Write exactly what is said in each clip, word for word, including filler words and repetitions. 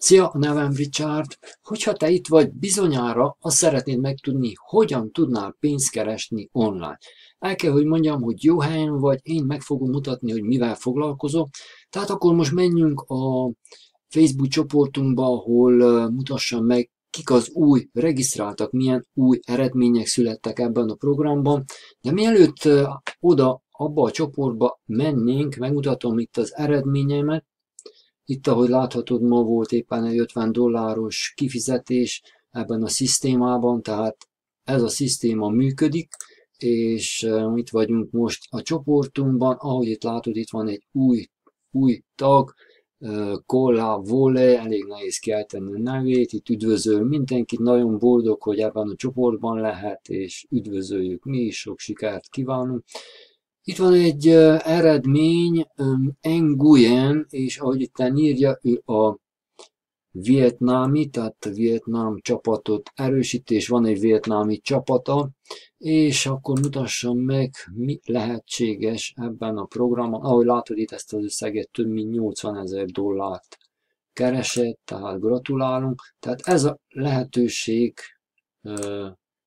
Szia, a nevem Richard. Hogyha te itt vagy, bizonyára azt szeretnéd megtudni, hogyan tudnál pénzt keresni online. El kell, hogy mondjam, hogy jó helyen vagy, én meg fogom mutatni, hogy mivel foglalkozok. Tehát akkor most menjünk a Facebook csoportunkba, ahol uh, mutassam meg, kik az új regisztráltak, milyen új eredmények születtek ebben a programban. De mielőtt uh, oda, abba a csoportba mennénk, megmutatom itt az eredményeimet. Itt, ahogy láthatod, ma volt éppen egy ötven dolláros kifizetés ebben a szisztémában, tehát ez a szisztéma működik, és itt vagyunk most a csoportunkban, ahogy itt látod, itt van egy új, új tag, Kolla Vole, elég nehéz kiejteni a nevét, itt üdvözöl mindenkit, nagyon boldog, hogy ebben a csoportban lehet, és üdvözöljük mi is, sok sikert kívánunk. Itt van egy uh, eredmény, um, Nguyen, és ahogy itt írja, ő a vietnámi, tehát a vietnám csapatot erősíti, és van egy vietnámi csapata, és akkor mutassam meg, mi lehetséges ebben a programban. Ahogy látod, itt ezt az összeget több mint nyolcvanezer dollárt keresett, tehát gratulálunk. Tehát ez a lehetőség uh,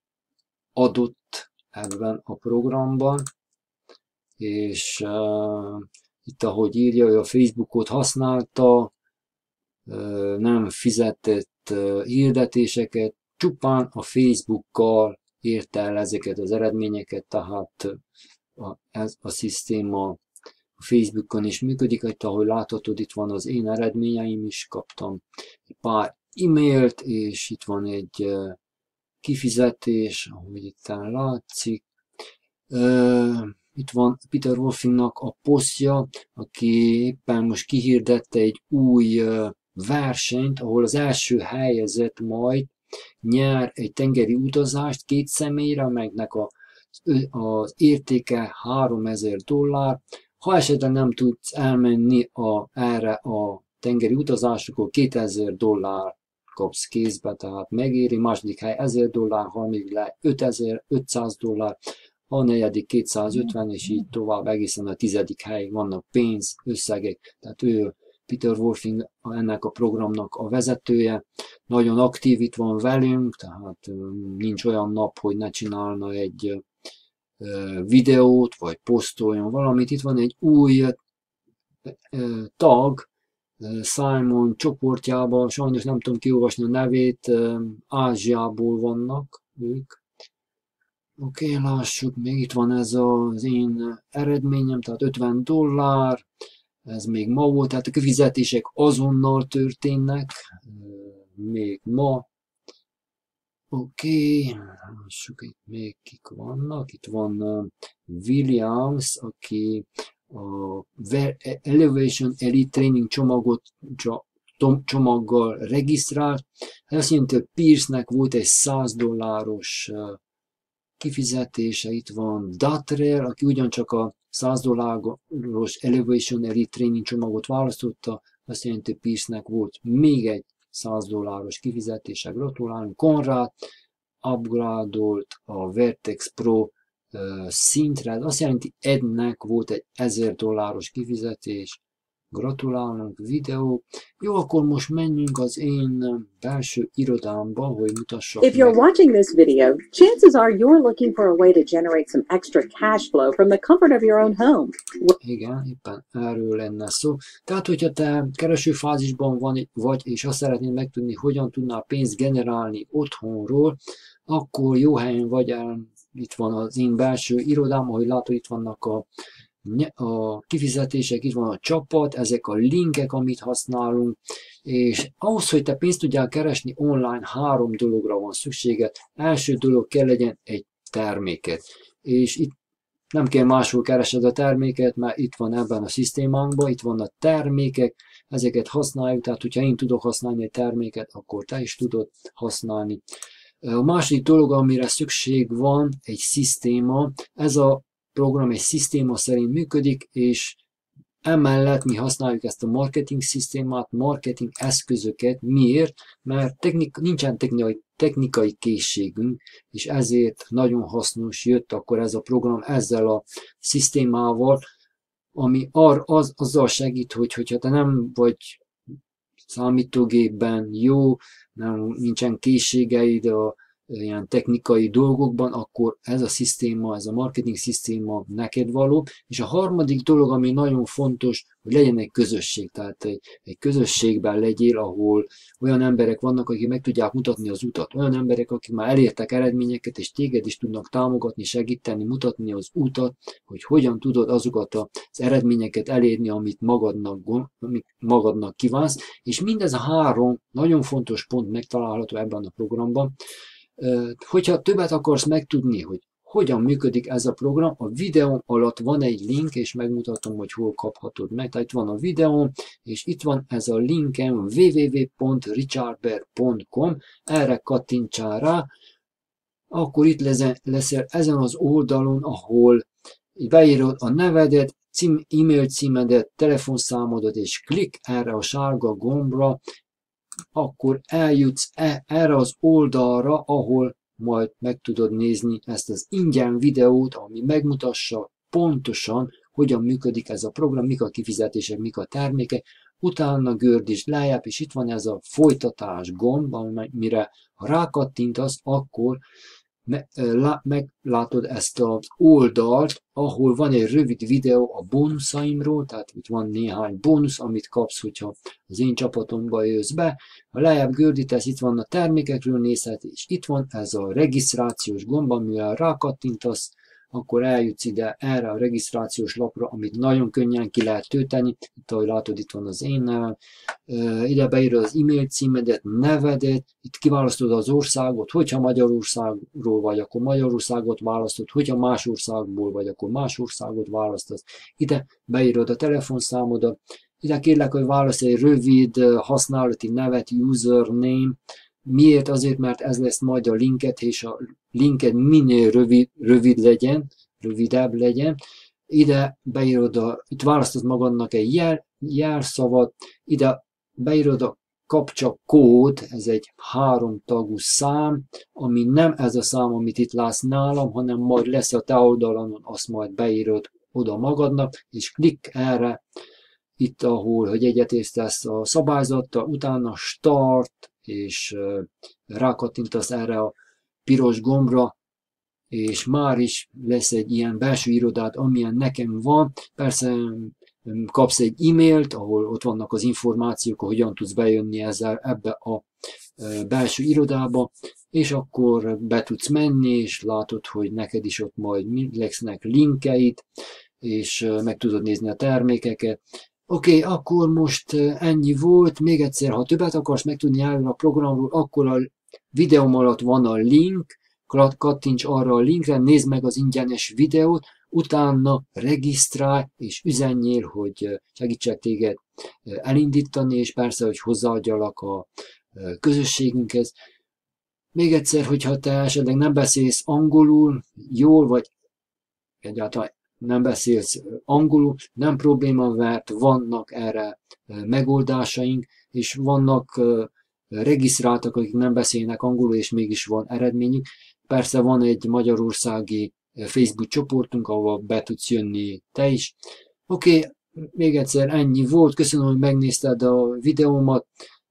adott ebben a programban, és uh, itt ahogy írja, ő a Facebookot használta, uh, nem fizetett uh, hirdetéseket, csupán a Facebookkal érte el ezeket az eredményeket, tehát a, ez a szisztéma a Facebookon is működik, itt ahogy láthatod, itt van az én eredményeim is, kaptam egy pár e-mailt, és itt van egy uh, kifizetés, ahogy itt látszik. Uh, Itt van Peter Wolfingnak a posztja, aki éppen most kihirdette egy új versenyt, ahol az első helyezett majd nyer egy tengeri utazást két személyre, amelynek a, az értéke háromezer dollár. Ha esetleg nem tudsz elmenni a, erre a tengeri utazásra, akkor kétezer dollár kapsz kézbe, tehát megéri. Második hely ezer dollár, harmadik le ötezer-ötszáz dollár, a negyedik kétszázötven, és így tovább egészen a tizedik helyig vannak pénz, összegek. Tehát ő, Peter Wolfing, ennek a programnak a vezetője, nagyon aktív itt van velünk, tehát nincs olyan nap, hogy ne csinálna egy videót, vagy posztoljon valamit. Itt van egy új tag, Simon csoportjában, sajnos nem tudom kiolvasni a nevét, Ázsiából vannak ők. Oké, okay, lássuk, még itt van ez az én eredményem, tehát ötven dollár, ez még ma volt, tehát a kifizetések azonnal történnek, még ma. Oké, okay, lássuk, itt még kik vannak, itt van Williams, aki a Elevation Elite Training csomagot, csomaggal regisztrált, ez azt jelenti, hogy Pierce-nek volt egy száz dolláros kifizetése, itt van Datrell, aki ugyancsak a száz dolláros Elevation Elite Training csomagot választotta, azt jelenti, hogy Pierce-nek volt még egy száz dolláros kifizetése, gratulálunk. Konrad upgradolt a Vertex Pro uh, szintre, azt jelenti, Ednek volt egy ezer dolláros kifizetés, gratulálunk, videó. Jó, akkor most menjünk az én belső irodámba, hogy mutassak If you're meg. watching this video, chances are you're looking for a way to generate some extra cash flow from the comfort of your own home. Igen, éppen erről lenne szó. Tehát, hogyha te keresőfázisban van, vagy, és azt szeretnéd megtudni, hogyan tudnál pénzt generálni otthonról, akkor jó helyen vagy el. Itt van az én belső irodám, ahogy látod, itt vannak a a kifizetések, itt van a csapat, ezek a linkek, amit használunk, és ahhoz, hogy te pénzt tudjál keresni online, három dologra van szükséged. Első dolog, kell legyen egy terméket, és itt nem kell máshol keresed a terméket, mert itt van ebben a szisztémánkban, itt vannak termékek, ezeket használjuk, tehát hogyha én tudok használni egy terméket, akkor te is tudod használni. A második dolog, amire szükség van, egy szisztéma, ez a program egy szisztéma szerint működik, és emellett mi használjuk ezt a marketing szisztémát, marketing eszközöket. Miért? Mert technik, nincsen technikai, technikai készségünk, és ezért nagyon hasznos jött akkor ez a program ezzel a szisztémával, ami ar, az, azzal segít, hogy hogyha te nem vagy számítógépben jó, nem, nincsen készségeid a ilyen technikai dolgokban, akkor ez a szisztéma, ez a marketing szisztéma neked való. És a harmadik dolog, ami nagyon fontos, hogy legyen egy közösség, tehát egy, egy közösségben legyél, ahol olyan emberek vannak, akik meg tudják mutatni az utat, olyan emberek, akik már elértek eredményeket, és téged is tudnak támogatni, segíteni, mutatni az utat, hogy hogyan tudod azokat az eredményeket elérni, amit magadnak, amit magadnak kívánsz, és mindez a három nagyon fontos pont megtalálható ebben a programban. Hogyha többet akarsz megtudni, hogy hogyan működik ez a program, a videó alatt van egy link, és megmutatom, hogy hol kaphatod meg. Tehát itt van a videó, és itt van ez a linkem double-u double-u double-u pont richard bear pont com, erre kattintsál rá, akkor itt leszel ezen az oldalon, ahol beírod a nevedet, cím, e-mail címedet, telefonszámodat, és klik erre a sárga gombra, akkor eljutsz e, erre az oldalra, ahol majd meg tudod nézni ezt az ingyen videót, ami megmutassa pontosan, hogyan működik ez a program, mik a kifizetések, mik a termékek, utána gördítsd lejjebb, és itt van ez a folytatás gomb, amire ha rákattintasz, akkor meglátod ezt az oldalt, ahol van egy rövid videó a bónuszaimról, tehát itt van néhány bónusz, amit kapsz, hogyha az én csapatomba jössz be. Ha lejjebb gördítesz, itt van a termékekről nézhet, és itt van ez a regisztrációs gomb, amivel rákattintasz, akkor eljutsz ide erre a regisztrációs lapra, amit nagyon könnyen ki lehet tölteni. Itt, ahogy látod, itt van az én nevem. Ide beírod az e-mail címedet, nevedet, itt kiválasztod az országot, hogyha Magyarországról vagy, akkor Magyarországot választod, hogyha más országból vagy, akkor más országot választasz. Ide beírod a telefonszámodat, ide kérlek, hogy válaszolj egy rövid használati nevet, username. Miért? Azért, mert ez lesz majd a linket, és a linked minél rövid, rövid legyen, rövidebb legyen. Ide beírod, a, itt választod magadnak egy jel, jelszavat, ide beírod a kapcsa kód, ez egy háromtagú szám, ami nem ez a szám, amit itt látsz nálam, hanem majd lesz a te oldalon, azt majd beírod oda magadnak, és klik erre, itt ahol, hogy egyetértesz a szabályzattal, utána start, és rákattintasz erre a piros gombra, és már is lesz egy ilyen belső irodát, amilyen nekem van. Persze kapsz egy e-mailt, ahol ott vannak az információk, hogyan tudsz bejönni ezzel ebbe a belső irodába, és akkor be tudsz menni, és látod, hogy neked is ott majd lesznek linkeid, és meg tudod nézni a termékeket. Oké, okay, akkor most ennyi volt. Még egyszer, ha többet akarsz megtudni erről a programról, akkor a videóm alatt van a link, kattints arra a linkre, nézd meg az ingyenes videót, utána regisztrálj, és üzenjél, hogy segítsek téged elindítani, és persze, hogy hozzáadjalak a közösségünkhez. Még egyszer, hogyha te esetleg nem beszélsz angolul jól, vagy egyáltalán nem beszélsz angolul, nem probléma, mert vannak erre megoldásaink, és vannak regisztráltak, akik nem beszélnek angolul, és mégis van eredményük. Persze van egy magyarországi Facebook csoportunk, ahol be tudsz jönni te is. Oké, okay, még egyszer ennyi volt. Köszönöm, hogy megnézted a videómat.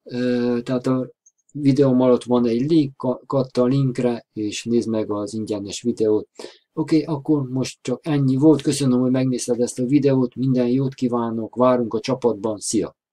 Tehát a videóm alatt van egy link, katta a linkre, és nézd meg az ingyenes videót. Oké, okay, akkor most csak ennyi volt. Köszönöm, hogy megnézted ezt a videót. Minden jót kívánok, várunk a csapatban. Szia!